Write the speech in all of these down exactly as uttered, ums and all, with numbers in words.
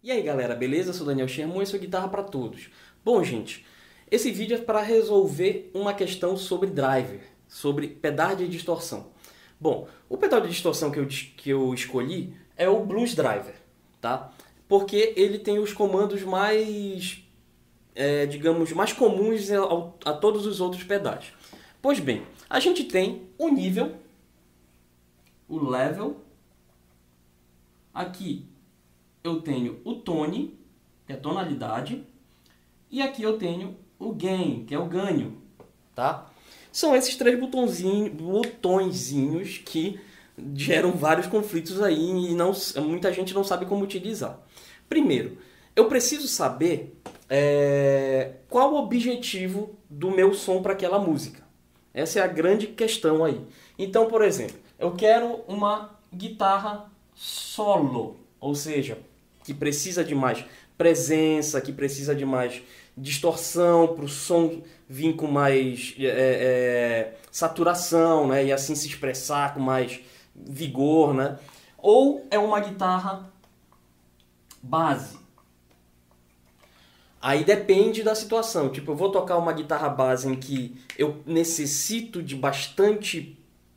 E aí galera, beleza? Eu sou o Daniel Sherman e sou Guitarra para Todos. Bom gente, esse vídeo é para resolver uma questão sobre driver, sobre pedal de distorção. Bom, o pedal de distorção que eu, que eu escolhi é o Blues Driver, tá? Porque ele tem os comandos mais, é, digamos, mais comuns a, a todos os outros pedais. Pois bem, a gente tem o nível, o level, aqui eu tenho o tone, que é a tonalidade, e aqui eu tenho o gain, que é o ganho, tá? São esses três botõezinhos, botõezinhos que geram vários conflitos aí e não, muita gente não sabe como utilizar. Primeiro, eu preciso saber é, qual o objetivo do meu som para aquela música. Essa é a grande questão aí. Então, por exemplo, eu quero uma guitarra solo, ou seja, que precisa de mais presença, que precisa de mais distorção para o som vir com mais é, é, saturação, né? E assim se expressar com mais vigor, né? Ou é uma guitarra base. Aí depende da situação. Tipo, eu vou tocar uma guitarra base em que eu necessito de bastante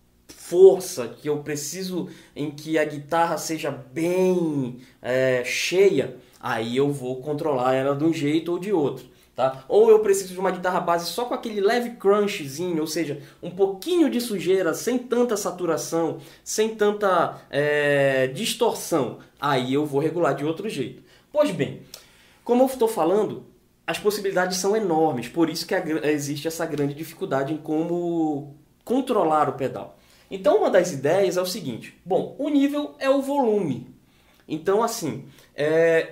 força, que eu preciso em que a guitarra seja bem é, cheia, aí eu vou controlar ela de um jeito ou de outro, tá? Ou eu preciso de uma guitarra base só com aquele leve crunchzinho, ou seja, um pouquinho de sujeira, sem tanta saturação, sem tanta é, distorção, aí eu vou regular de outro jeito. Pois bem, como eu estou falando, as possibilidades são enormes, por isso que existe essa grande dificuldade em como controlar o pedal. Então uma das ideias é o seguinte, bom, o nível é o volume. Então assim, é,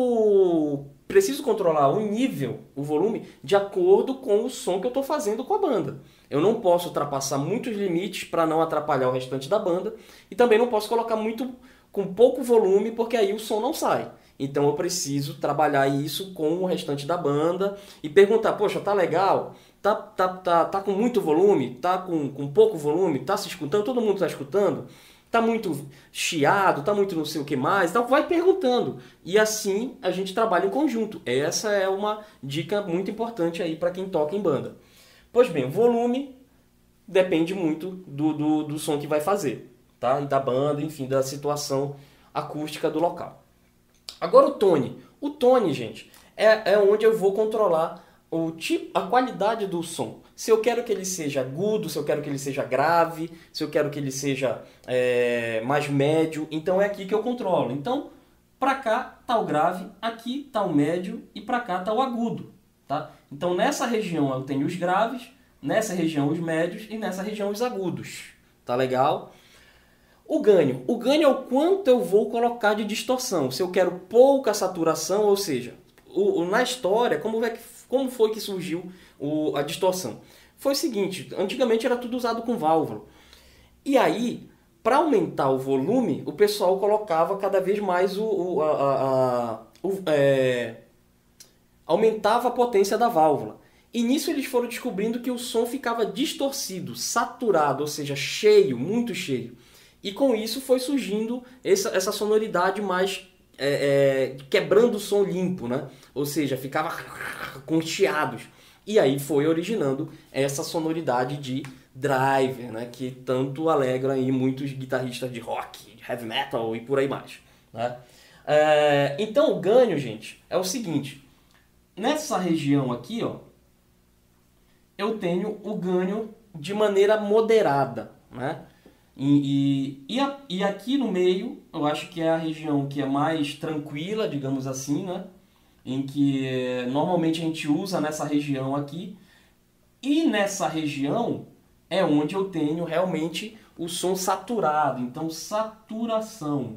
eu preciso controlar o nível, o volume, de acordo com o som que eu estou fazendo com a banda. Eu não posso ultrapassar muitos limites para não atrapalhar o restante da banda e também não posso colocar muito com pouco volume porque aí o som não sai. Então eu preciso trabalhar isso com o restante da banda e perguntar, poxa, tá legal? Tá, tá, tá, tá com muito volume? Tá com, com pouco volume? Tá se escutando? Todo mundo tá escutando? Tá muito chiado? Tá muito não sei o que mais? Então vai perguntando. E assim a gente trabalha em conjunto. Essa é uma dica muito importante aí para quem toca em banda. Pois bem, o volume depende muito do, do, do som que vai fazer, tá? E da banda, enfim, da situação acústica do local. Agora o tone. O tone, gente, é, é onde eu vou controlar o tipo, a qualidade do som. Se eu quero que ele seja agudo, se eu quero que ele seja grave, se eu quero que ele seja é, mais médio, então é aqui que eu controlo. Então, para cá está o grave, aqui está o médio e para cá está o agudo. Tá? Então nessa região eu tenho os graves, nessa região os médios e nessa região os agudos. Tá legal? O ganho. O ganho é o quanto eu vou colocar de distorção. Se eu quero pouca saturação, ou seja, o, o, na história, como, é que, como foi que surgiu o, a distorção? Foi o seguinte, antigamente era tudo usado com válvula. E aí, para aumentar o volume, o pessoal colocava cada vez mais o... o, a, a, a, o é, aumentava a potência da válvula. E nisso eles foram descobrindo que o som ficava distorcido, saturado, ou seja, cheio, muito cheio. E com isso foi surgindo essa, essa sonoridade mais é, é, quebrando o som limpo, né? Ou seja, ficava com chiados. E aí foi originando essa sonoridade de driver, né? Que tanto alegra aí muitos guitarristas de rock, de heavy metal e por aí mais. Né? É, então o ganho, gente, é o seguinte. Nessa região aqui, ó, eu tenho o ganho de maneira moderada, né? E, e, e aqui no meio, eu acho que é a região que é mais tranquila, digamos assim, né? Em que normalmente a gente usa nessa região aqui. E nessa região é onde eu tenho realmente o som saturado. Então, saturação.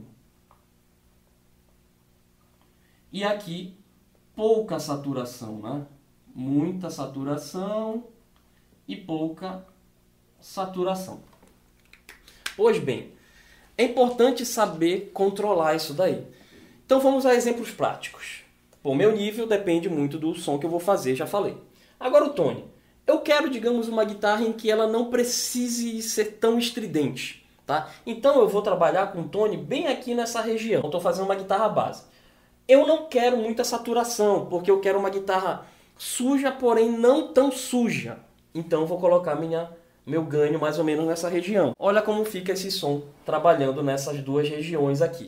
E aqui, pouca saturação, né? Muita saturação e pouca saturação. Pois bem, é importante saber controlar isso daí. Então vamos a exemplos práticos. O meu nível depende muito do som que eu vou fazer, já falei. Agora o tone. Eu quero, digamos, uma guitarra em que ela não precise ser tão estridente. Tá? Então eu vou trabalhar com tone bem aqui nessa região. Estou fazendo uma guitarra base. Eu não quero muita saturação, porque eu quero uma guitarra suja, porém não tão suja. Então eu vou colocar minha, meu ganho mais ou menos nessa região. Olha como fica esse som trabalhando nessas duas regiões aqui.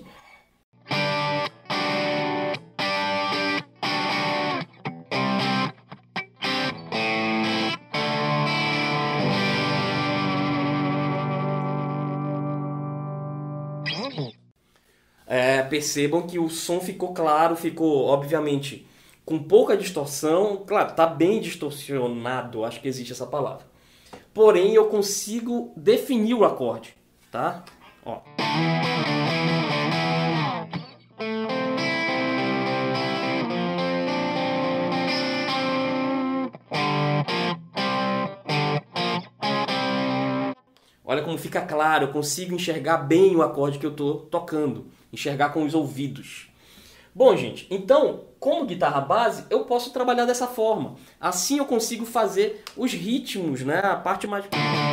É, percebam que o som ficou claro, ficou, obviamente, com pouca distorção. Claro, está bem distorcionado, acho que existe essa palavra. Porém, eu consigo definir o acorde, tá? Ó. Olha como fica claro, eu consigo enxergar bem o acorde que eu estou tocando, enxergar com os ouvidos. Bom, gente, então, como guitarra base, eu posso trabalhar dessa forma. Assim eu consigo fazer os ritmos, né? A parte mais...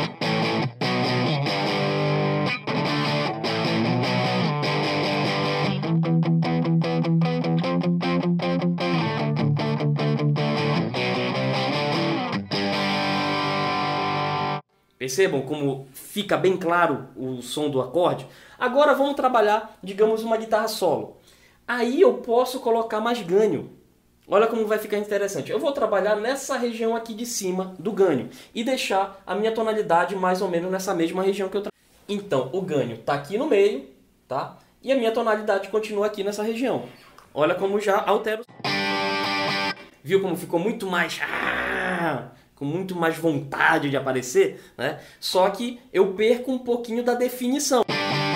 Percebam como fica bem claro o som do acorde? Agora vamos trabalhar, digamos, uma guitarra solo. Aí eu posso colocar mais ganho. Olha como vai ficar interessante. Eu vou trabalhar nessa região aqui de cima do ganho e deixar a minha tonalidade mais ou menos nessa mesma região que eu trabalho. Então, o ganho está aqui no meio, tá? E a minha tonalidade continua aqui nessa região. Olha como já altero. Viu como ficou muito mais... Ah! Com muito mais vontade de aparecer, né? Só que eu perco um pouquinho da definição.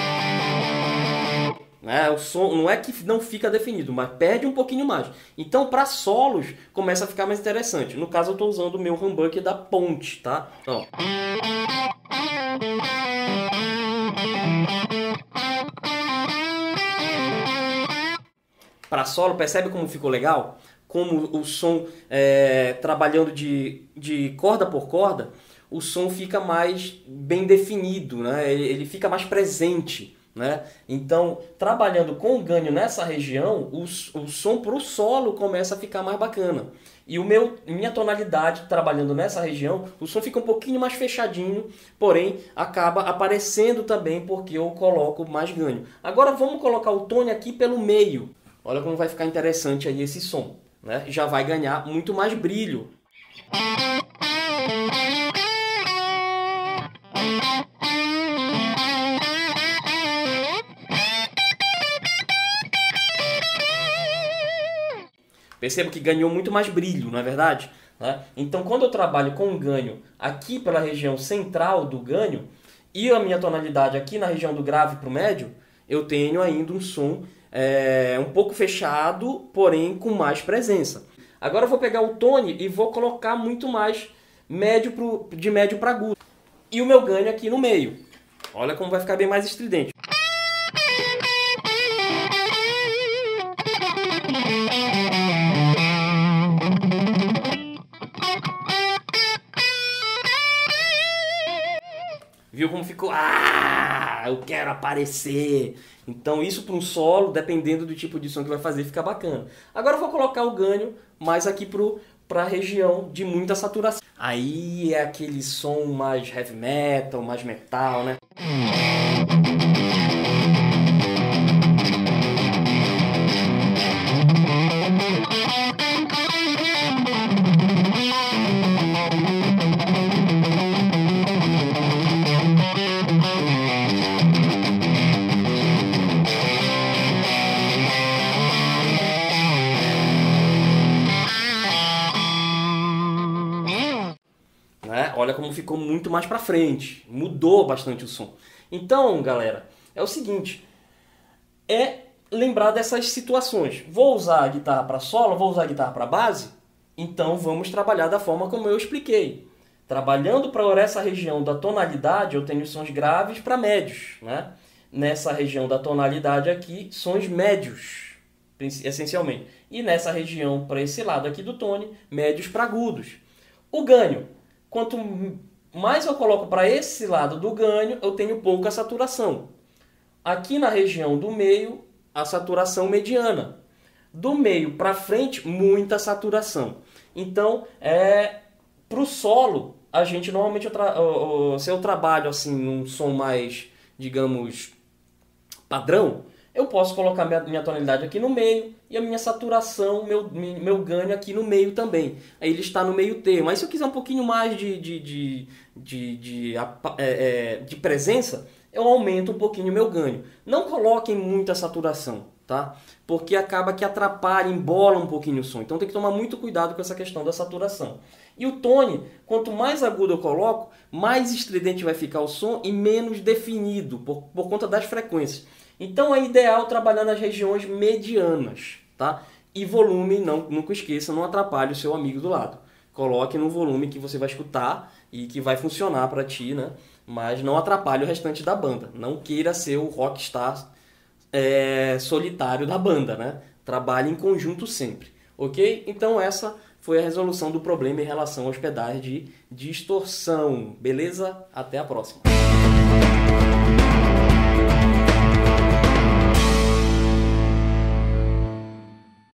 Né? O som não é que não fica definido, mas perde um pouquinho mais. Então, para solos, começa a ficar mais interessante. No caso, eu estou usando o meu humbucker da Ponte, tá? Ó. Para solo, percebe como ficou legal? Como o som, é, trabalhando de, de corda por corda, o som fica mais bem definido, né? ele, ele fica mais presente. Né? Então, trabalhando com o ganho nessa região, o, o som para o solo começa a ficar mais bacana. E o meu, minha tonalidade, trabalhando nessa região, o som fica um pouquinho mais fechadinho, porém acaba aparecendo também porque eu coloco mais ganho. Agora vamos colocar o tone aqui pelo meio. Olha como vai ficar interessante aí esse som. Né? Já vai ganhar muito mais brilho. Percebo que ganhou muito mais brilho, não é verdade? Né? Então, quando eu trabalho com ganho aqui pela região central do ganho e a minha tonalidade aqui na região do grave para o médio, eu tenho ainda um som é, um pouco fechado, porém com mais presença. Agora eu vou pegar o tone e vou colocar muito mais médio pro, de médio para agudo. E o meu ganho aqui no meio. Olha como vai ficar bem mais estridente. Viu como ficou? Ah, eu quero aparecer. Então isso para um solo, dependendo do tipo de som que vai fazer, fica bacana. Agora eu vou colocar o ganho mais aqui para a região de muita saturação. Aí é aquele som mais heavy metal, mais metal, né? Né? Olha como ficou muito mais pra frente, mudou bastante o som. Então, galera, é o seguinte, é lembrar dessas situações. Vou usar a guitarra para solo, vou usar a guitarra para base, então vamos trabalhar da forma como eu expliquei. Trabalhando para essa região da tonalidade, eu tenho sons graves para médios. Né? Nessa região da tonalidade aqui, sons médios, essencialmente. E nessa região, para esse lado aqui do tone, médios para agudos. O ganho. Quanto mais eu coloco para esse lado do ganho, eu tenho pouca saturação. Aqui na região do meio, a saturação mediana. Do meio para frente, muita saturação. Então, é, para o solo, a gente normalmente, eu tra- o- o- se eu trabalho assim, num som mais, digamos, padrão, eu posso colocar minha, minha tonalidade aqui no meio e a minha saturação, meu, mi- meu ganho aqui no meio também. Aí ele está no meio termo. Mas se eu quiser um pouquinho mais de, de, de, de, de, apa- é, é, de presença, eu aumento um pouquinho o meu ganho. Não coloquem muita saturação, tá? Porque acaba que atrapalha, embola um pouquinho o som. Então tem que tomar muito cuidado com essa questão da saturação. E o tone, quanto mais agudo eu coloco, mais estridente vai ficar o som e menos definido, por, por conta das frequências. Então é ideal trabalhar nas regiões medianas, tá? E volume, não, nunca esqueça, não atrapalhe o seu amigo do lado. Coloque no volume que você vai escutar e que vai funcionar para ti, né? Mas não atrapalhe o restante da banda. Não queira ser o rockstar é, solitário da banda, né? Trabalhe em conjunto sempre, ok? Então essa foi a resolução do problema em relação aos pedais de distorção, beleza? Até a próxima!